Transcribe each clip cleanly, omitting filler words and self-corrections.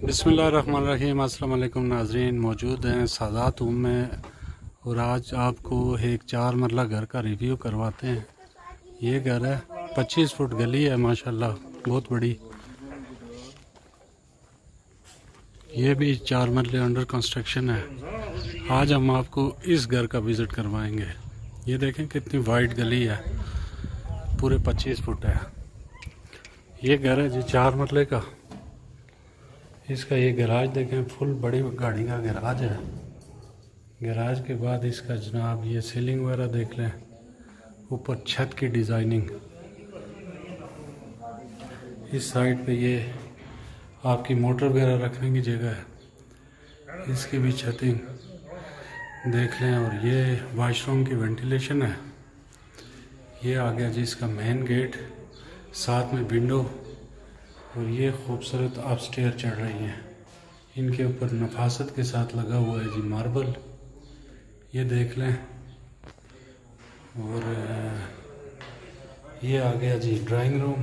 بسم اللہ الرحمن الرحیم۔ السلام علیکم ناظرین، موجود ہیں سادات ہوم میں اور آج آپ کو ایک 4 مرلہ گھر کا ریویو کرواتے ہیں۔ یہ گھر ہے 25 فٹ گلی ہے، ماشاءاللہ بہت بڑی۔ یہ بھی 4 مرلے انڈر کنسٹرکشن ہے۔ آج ہم آپ کو اس گھر کا وزٹ کروائیں گے۔ یہ دیکھیں کتنی وائڈ گلی ہے، پورے 25 فٹ ہے۔ یہ گھر ہے جی 4 مرلے کا۔ اس کا یہ گراج دیکھیں، فل بڑی گاڑی کا گراج ہے۔ گراج کے بعد اس کا جناب یہ سیلنگ وغیرہ دیکھ لیں، اوپر چھت کی ڈیزائننگ۔ اس سائڈ پہ یہ آپ کی موٹر وغیرہ رکھنے کی جگہ ہے، اس کی بھی چھتنگ دیکھ لیں۔ اور یہ واش روم کی وینٹیلیشن ہے۔ یہ آ گیا جی اس کا مین گیٹ، ساتھ میں ونڈو، اور یہ خوبصورت آپ سٹیئر چڑھ رہی ہیں۔ ان کے اوپر نفاست کے ساتھ لگا ہوا ہے جی ماربل، یہ دیکھ لیں۔ اور یہ آ گیا جی ڈرائنگ روم،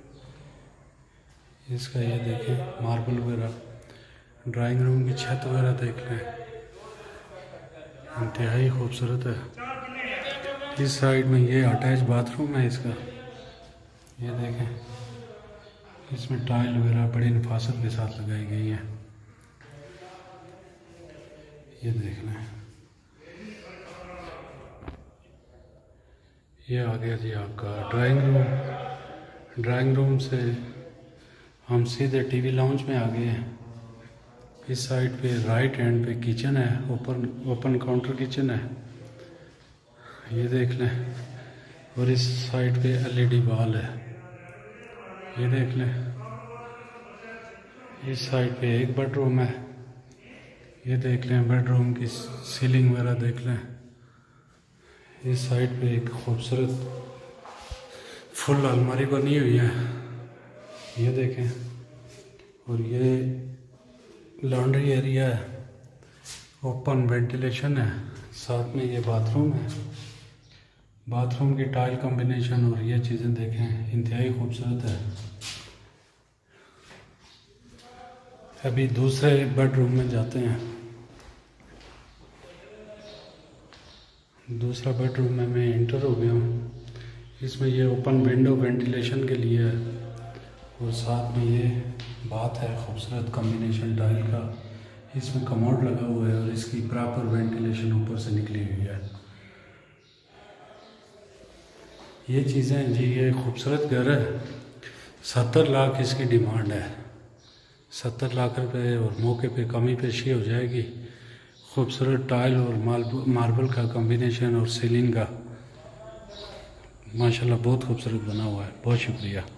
اس کا یہ دیکھیں ماربل وغیرہ۔ ڈرائنگ روم کی چھت وغیرہ دیکھ لیں، انتہائی خوبصورت ہے۔ اس سائڈ میں یہ اٹیچ باتھ روم ہے اس کا، یہ دیکھیں۔ اس میں ٹائل وغیرہ بڑی نفاست کے ساتھ لگائی گئی ہیں، یہ دیکھ لیں۔ یہ آ گیا جی آپ کا ڈرائنگ روم۔ ڈرائنگ روم سے ہم سیدھے ٹی وی لاؤنج میں آ گئے ہیں۔ اس سائڈ پہ رائٹ ہینڈ پہ کچن ہے، اوپن کاؤنٹر کچن ہے، یہ دیکھ لیں۔ اور اس سائڈ پہ LED وال ہے، یہ دیکھ لیں۔ اس سائڈ پہ ایک بیڈ روم ہے، یہ دیکھ لیں۔ بیڈ روم کی سیلنگ وغیرہ دیکھ لیں۔ اس سائڈ پہ ایک خوبصورت فل الماری بنی ہوئی ہے، یہ دیکھیں۔ اور یہ لانڈری ایریا ہے، اوپن وینٹیلیشن ہے، ساتھ میں یہ باتھ روم ہے۔ باتھ روم کی ٹائل کمبینیشن اور یہ چیزیں دیکھیں، انتہائی خوبصورت ہے۔ ابھی دوسرے بیڈ روم میں جاتے ہیں۔ دوسرا بیڈ روم میں انٹر ہو گیا ہوں۔ اس میں یہ اوپن ونڈو وینٹیلیشن کے لیے ہے، اور ساتھ میں یہ بات ہے خوبصورت کمبینیشن ٹائل کا۔ اس میں کموڈ لگا ہوا ہے، اور اس کی پراپر وینٹیلیشن اوپر سے نکلی ہوئی ہے۔ یہ چیزیں جی، یہ خوبصورت گھر ہے۔ 70 لاکھ اس کی ڈیمانڈ ہے، 70 لاکھ روپے، اور موقع پہ کمی پیشی ہو جائے گی۔ خوبصورت ٹائل اور ماربل کا کمبینیشن اور سیلنگ کا، ماشاءاللہ بہت خوبصورت بنا ہوا ہے۔ بہت شکریہ۔